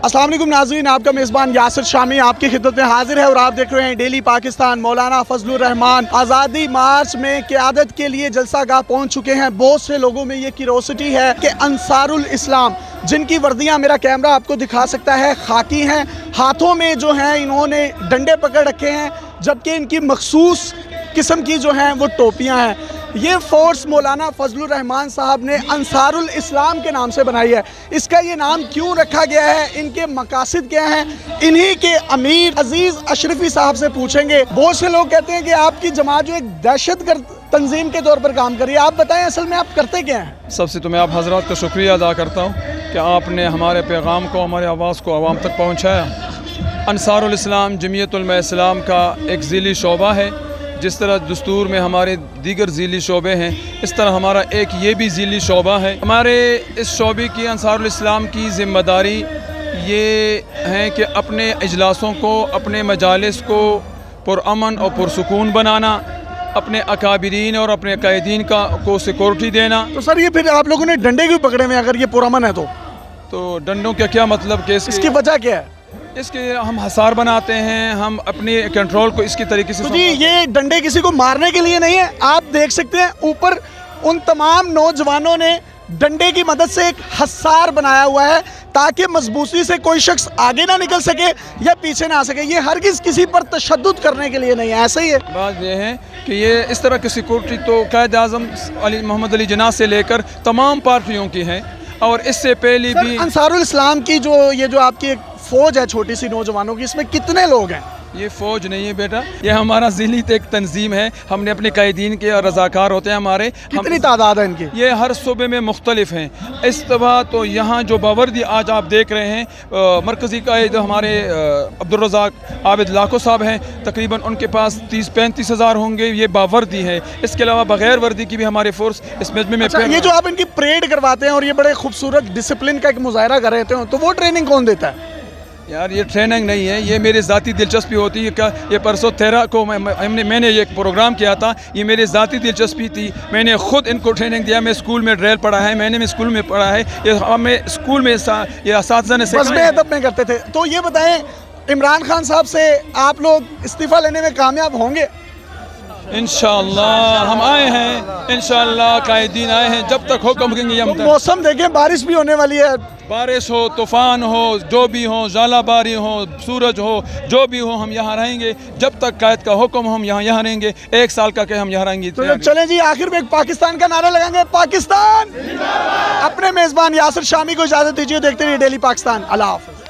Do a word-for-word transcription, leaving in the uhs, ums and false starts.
अस्सलाम वालेकुम नाज़रीन, आपका मेज़बान यासिर शामी आपकी खिदमत में हाजिर है और आप देख रहे हैं डेली पाकिस्तान। मौलाना फजलुर रहमान आज़ादी मार्च में क़यादत के लिए जलसा गाह पहुँच चुके हैं। बहुत से लोगों में ये क्यूरोसिटी है कि अंसारुल इस्लाम, जिनकी वर्दियाँ मेरा कैमरा आपको दिखा सकता है, खाकी हैं, हाथों में जो हैं इन्होंने डंडे पकड़ रखे हैं, जबकि इनकी मखसूस किस्म की जो हैं वो टोपियाँ हैं। ये फ़ोर्स मौलाना फजलुर रहमान साहब ने अंसारुल इस्लाम के नाम से बनाई है। इसका ये नाम क्यों रखा गया है, इनके मकासद क्या हैं, इन्हीं के अमीर अजीज़ अशरफी साहब से पूछेंगे। बहुत से लोग कहते हैं कि आपकी जमात जो एक दहशतगर्द तंजीम के तौर पर काम कर रही है, आप बताएं असल में आप करते क्या हैं? सबसे तो मैं आप हजरात का शुक्रिया अदा करता हूँ कि आपने हमारे पैगाम को, हमारे आवाज़ को आवाम तक पहुँचाया। अंसारुल इस्लाम जमीयतुल इस्लाम का एक ज़िली शोबा है। जिस तरह दस्तूर में हमारे दीगर ज़िली शोबे हैं, इस तरह हमारा एक ये भी ज़िली शोबा है। हमारे इस शोबे की अंसारुल इस्लाम की ज़िम्मेदारी ये है कि अपने इजलासों को, अपने मजालिस को पुरअमन और पुरसुकून बनाना, अपने अकाबिरीन और अपने कायदीन का को सिक्योरिटी देना। तो सर ये फिर आप लोगों ने डंडे क्यों पकड़े हुए अगर ये पुरअमन है तो? तो डंडों का क्या मतलब कि इसकी वजह क्या है? इसके हम हसार बनाते हैं, हम अपने कंट्रोल को इसकी तरीके से। तो जी ये डंडे किसी को मारने के लिए नहीं है। आप देख सकते हैं ऊपर उन तमाम नौजवानों ने डंडे की मदद से एक हसार बनाया हुआ है ताकि मजबूती से कोई शख्स आगे ना निकल सके या पीछे ना आ सके। ये हरगिज़ किसी पर तशद्दुद करने के लिए नहीं है, ऐसा ही है। बात ये है कि ये इस तरह की सिक्योरिटी तो कायद आज़म अली मोहम्मद अली जिन्ना से लेकर तमाम पार्टियों की है। और इससे पहले भी अंसारुल इस्लाम की जो ये जो आपकी एक फ़ौज है छोटी सी नौजवानों की, इसमें कितने लोग हैं? ये फ़ौज नहीं है बेटा, ये हमारा ज़िली एक तंजीम है। हमने अपने कायदीन के रज़ाकार होते हैं हमारे। कितनी तादाद है इनकी? ये हर सूबे में मुख्तलिफ हैं। इस दफ़ा तो यहाँ जो बावर्दी आज आप देख रहे हैं, मरकज़ी कायद हमारे अब्दुल रज़ाक आबिद लाखो साहब हैं, तकरीबन उनके पास तीस पैंतीस हज़ार होंगे। ये बावर्दी है। इसके अलावा बग़ैर वर्दी की भी हमारे फोर्स इस मजमे में। अच्छा, ये जो आप इनकी परेड करवाते हैं और ये बड़े खूबसूरत डिसिप्लिन का एक मुजाहरा कर रहे थे, तो वो ट्रेनिंग कौन देता है? यार ये ट्रेनिंग नहीं है, ये मेरी ज़ाती दिलचस्पी होती है। ये परसों तेरह को हमने मैंने ये प्रोग्राम किया था, ये मेरी ज़ाती दिलचस्पी थी। मैंने ख़ुद इनको ट्रेनिंग दिया। मैं स्कूल में ड्रिल पढ़ा है, मैंने भी स्कूल में पढ़ा है, ये हमें स्कूल में ये असातिज़ा ने सिखाया। अदब में करते थे। तो ये बताएं, इमरान खान साहब से आप लोग इस्तीफ़ा लेने में कामयाब होंगे? इंशाअल्लाह हम आए हैं, इंशाअल्लाह कायदीन आए हैं, जब तक हुक्म करेंगे हम। तो मौसम देखें, बारिश भी होने वाली है। बारिश हो, तूफ़ान हो, जो भी हो, ज़ालाबारी हो, सूरज हो, जो भी हो, हम यहाँ रहेंगे जब तक कायद का हुक्म। हम यहाँ यहाँ रहेंगे, एक साल का के हम यहाँ रहेंगे। तो चलें जी, आखिर में एक पाकिस्तान का नारा लगाएंगे, पाकिस्तान। अपने मेज़बान यासिर शामी को इजाज़त दीजिए। देखते रहिए डेली पाकिस्तान। अल्लाह हाफ़िज़।